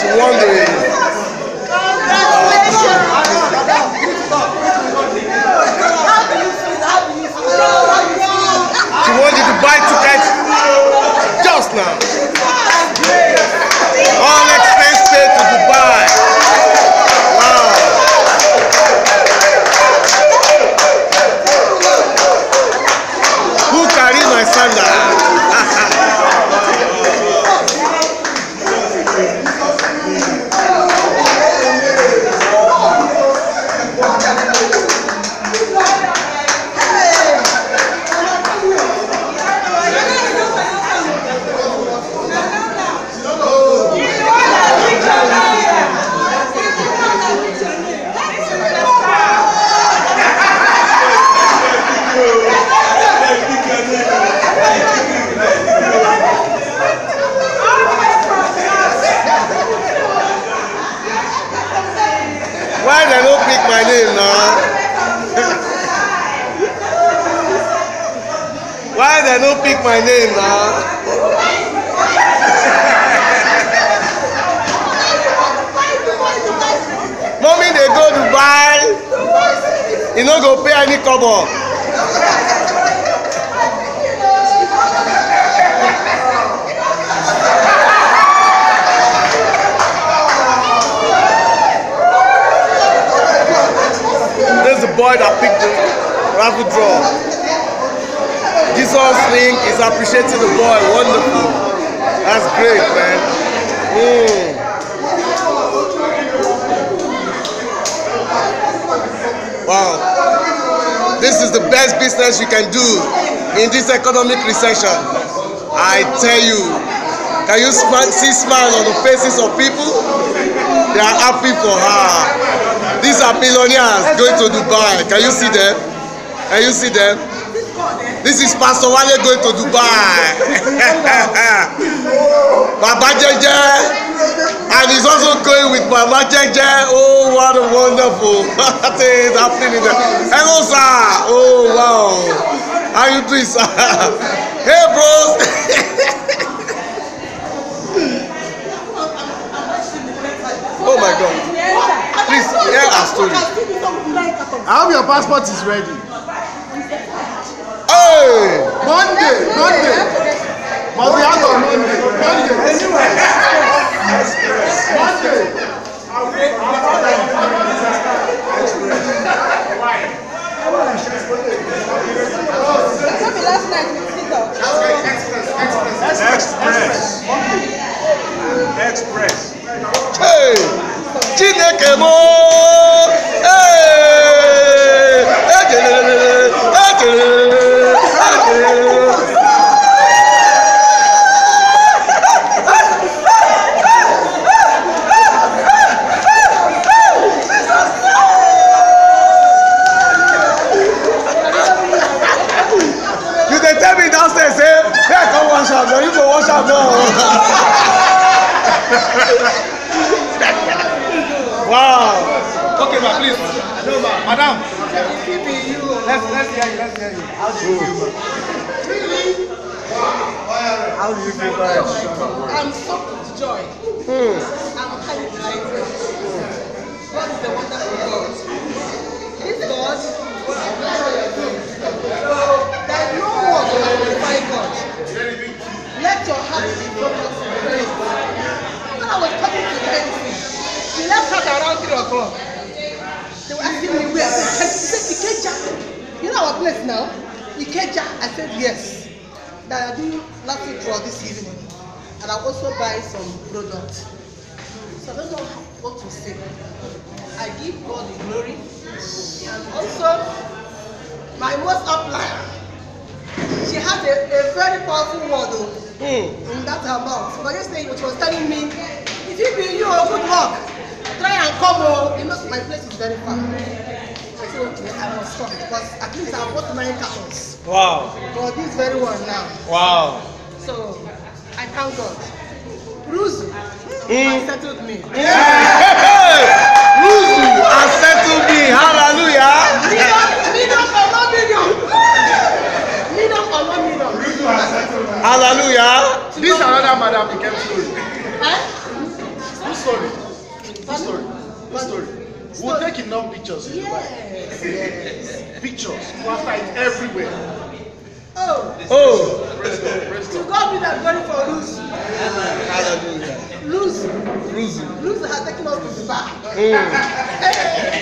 She won the... She won the Dubai ticket just now. All expense paid to Dubai. Wow. Who carried my sandal? Why they don't pick my name now? Why they don't pick my name now? Mommy, they go Dubai. You no go pay any kobo. The boy that picked the raffle draw. Jesus Link is appreciating the boy. Wonderful. That's great, man. Wow. This is the best business you can do in this economic recession. I tell you. Can you see smiles on the faces of people? They are happy for her. These are billionaires going to Dubai. Can you see them? Can you see them? This is Pastor Wale going to Dubai. Baba Jeje. And he's also going with Baba Jeje. Oh, what a wonderful thing is happening in there. Hello, sir. Oh, wow. How you doing, sir? Hey, bros. Oh, my God. Please, hear our story. I hope your passport is ready. Hey! Monday. Must be out on Monday. Express. Hey! Chineke mo! You can tell me downstairs, say, hey, come wash up now. You go wash up now. Wow. Okay, ma, please. No, ma. Madam. Let's hear you. Let's hear you. How do you feel, ma? How do you feel, ma? I'm so with joy. I'm highly delighted. God is a wonderful God. This God, there is no one to magnify God. Let your heart be focused on Him. When I was talking to them, we left out around 3 o'clock. They were asking me where. I said, Ikeja. You know our place now? Ikeja. I said, yes. That I do nothing draw this evening. And I'll also buy some products. So I don't know what to say. I give God the glory. And also, my most upline, she had a very powerful word in that amount. But yesterday she was telling me, if it be you, good luck. Try and come. You know, my place is very far. I said, okay, I must come because at least I bought 9 cartons. Wow. For this very one now. Wow. So, I thank God. Ruzu has settled me. Ruzu has settled me. Hallelujah. Million or no million. Million or no million. Ruzu has settled me. Hallelujah. This another madam became story. Who story? Good story. Good story. We'll take enough pictures in Dubai. Yes. Pictures. Plaster it everywhere. Oh. Praise God. Praise To God. God be that glory for Luz. Hallelujah. Luz. Ruzu. Luz has taken us to the back. Mm.